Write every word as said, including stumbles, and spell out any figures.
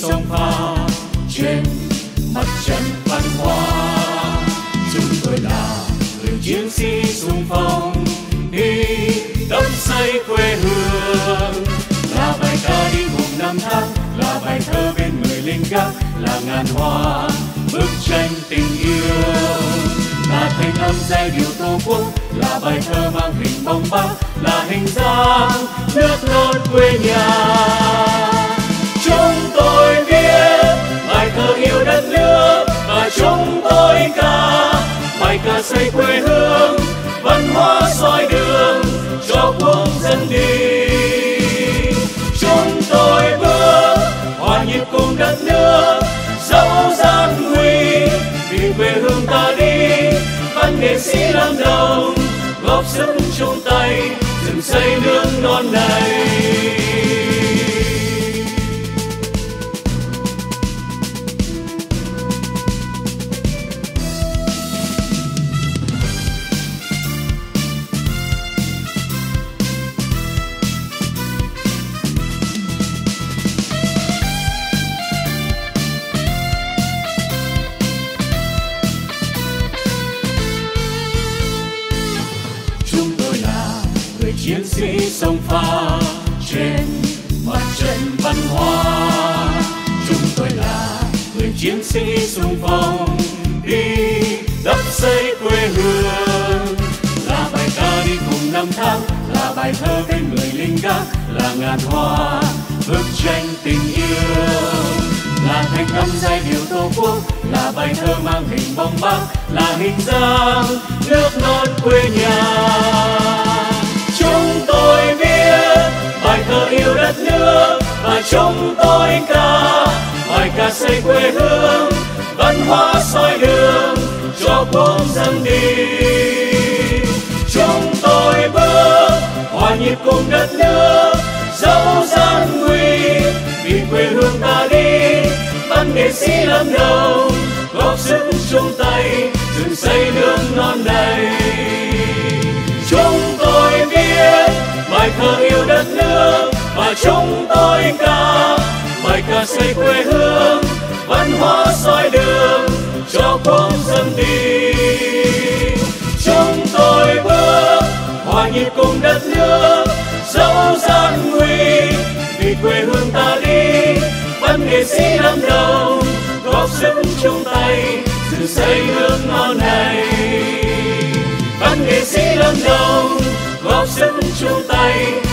sông pha trên mặt trận văn hóa. Chúng tôi là người chiến sĩ xung phong đi đắp xây quê hương, là bài ca đi cùng năm tháng, là bài thơ bên người lính gác, là ngàn hoa bức tranh tình yêu, là thanh âm giai điệu tổ quốc, là bài thơ mang hình bóng bác, là hình dáng nước non quê nhà. Chúng tôi viết bài thơ yêu đất nước và chúng tôi ca bài ca xây quê hương, văn hóa soi đường cho quốc dân đi. Chúng tôi bước hòa nhịp cùng đất nước, dẫu gian nguy vì quê hương ta đi. Văn nghệ sĩ Lâm Đồng góp sức chung tay dựng xây nước non này. Chiến sĩ sông pha trên mặt trận văn hóa. Chúng tôi là người chiến sĩ xung phong đi đắp xây quê hương, là bài ca đi cùng năm tháng, là bài thơ bên người lính gác, là ngàn hoa bức tranh tình yêu, là thanh âm giai điệu tổ quốc, là bài thơ mang hình bóng bác, là hình dáng nước non quê nhà. Chúng tôi viết bài thơ yêu đất nước và chúng tôi ca bài ca xây quê hương, văn hóa soi đường cho quốc dân đi. Chúng tôi bước hòa nhịp cùng đất nước, dẫu gian nguy vì quê hương ta đi. Văn nghệ sĩ Lâm Đồng góp sức chung tay dựng xây nước non này. Chúng tôi viết bài thơ yêu đất nước và chúng tôi ca bài ca xây quê hương, văn hóa soi đường cho quốc dân đi. Chúng tôi bước hòa nhịp cùng đất nước, dẫu gian nguy vì quê hương ta đi. Văn nghệ sĩ Lâm Đồng góp sức chung tay dựng xây nước non này. Văn nghệ sĩ Lâm Đồng góp sức chung tay